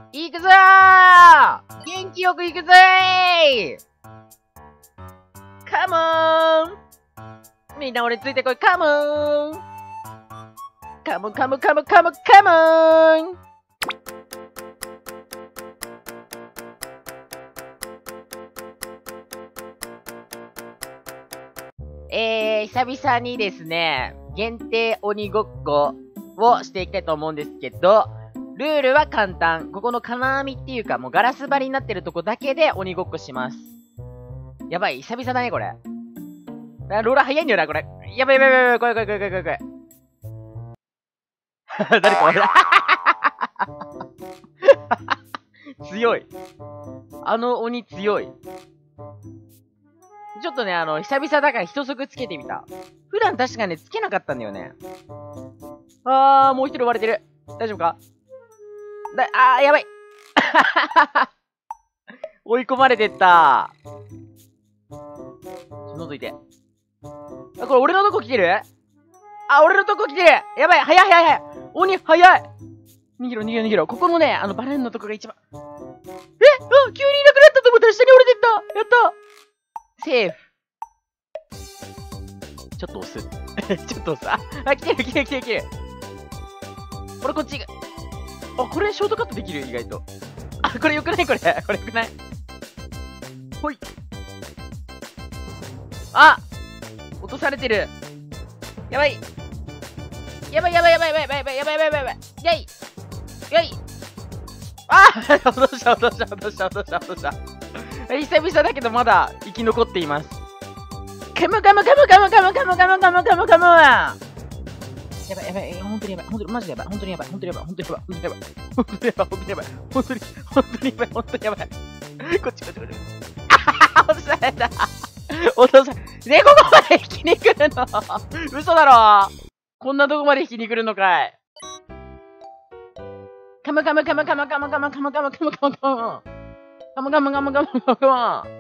行くぞー、元気よく行くぜー、カモン、みんな俺についてこい、カモン、カモンカモンカモンカモンカモン。久々にですね、限定鬼ごっこをしていきたいと思うんですけど、ルールは簡単。ここの金網っていうか、もうガラス張りになってるとこだけで鬼ごっこします。やばい、久々だね、これ。ローラー早いんだよな、これ。やばいやばいやばい、怖い怖い怖い怖い怖い。誰か俺だ。強い。あの鬼強い。ちょっとね、久々だから一足つけてみた。普段確かにつけなかったんだよね。もう一人追われてる。大丈夫か？やばい。追い込まれてった。覗いて。これ俺のとこ来てる？俺のとこ来てる！やばい、早い早い早い！鬼、早い！逃げろ逃げろ逃げろ。ここのね、バレンのとこが一番。急にいなくなったと思ったら下に降りてった！やった！セーフ。ちょっと押す。ちょっと押す。来てる来てる来てる来てる。俺こっちが。これショートカットできる意外と。これよくないこれ。これよくないほい。落とされてる。やばい。やばいやばいやばいやばいやばいやばいやばいやばいやばい。やいやい。落とした落とした落とした落とした落とした。久々だけどまだ生き残っています。カムカムカムカムカムカムカムカムカムカム。やばいやばい、本当にやばい、本当にマジでやばい、本当にやばい、本当にやばい、本当にやばい、本当にやばい、本当にやばい、本当にやばい、本当にやばい、本当にやばい。こっちこっちこっち。落とされた。落とされ、ここまで引きに来るの？嘘だろ。こんなとこまで引きに来るのかい。カムカムカムカムカムカムカムカムカムカムカムカムカムカムカムカムカム。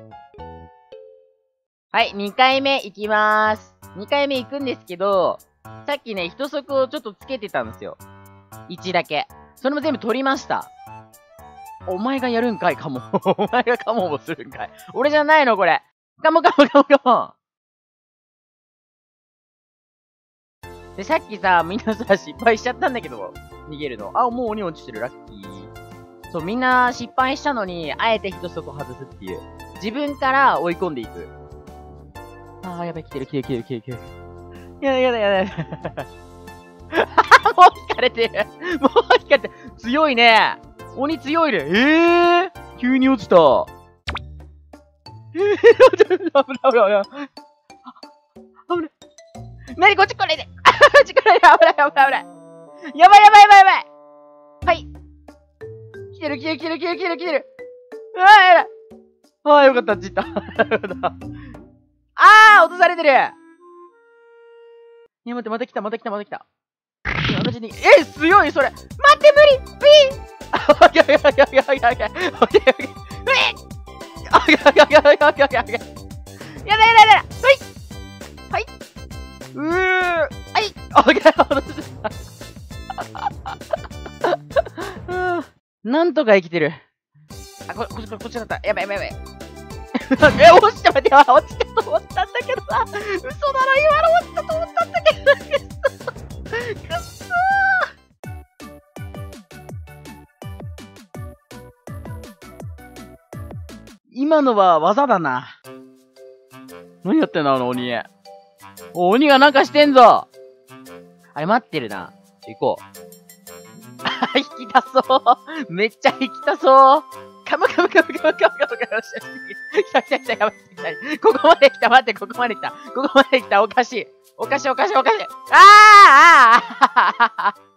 はい、2回目いきまーす。2回目行くんですけど、さっきね、一足をちょっとつけてたんですよ。1だけ。それも全部取りました。お前がやるんかい、カモ。お前がカモをするんかい。俺じゃないの、これ。カモカモカモカモ。で、さっきさ、みんなさ、失敗しちゃったんだけど、逃げるの。もう鬼落ちてる、ラッキー。そう、みんな失敗したのに、あえて一足外すっていう。自分から追い込んでいく。やばい、来てる来てる来てる来てる来てる。やだやだやだ。もう引かれてる。もう引かれてる。強いね。鬼強いね。急に落ちた。危ない危ない危ない。危ない。なにこっち来ないで。こっち来ないで。危ない危ない危ない。やばいやばいやばいやばい。はい。来てる来てる来てる来てる来てる来てる。やだ。よかった、あっち行った。落とされてる。いや、待って、また来た、また来た、また来た。私に、強い、それ。待って、無理ピンやだやだやだやだやだやだ。はい。なんとか生きてる。こっちだった。やばいやばいやばい。落ちた、待って、落ちたと思ったんだけどさ。嘘だろ、今の落ちたと思ったんだけど。くっそー。今のは技だな。何やってんの、あの鬼。鬼がなんかしてんぞ。あれ、待ってるな。行こう。引き出そう。めっちゃ引き出そう。カムカムカムカムカムカムカム。来た来た来た、やばい来た。ここまで来た、待って、ここまで来た。ここまで来た、おかしい。おかしいおかしいおかしい。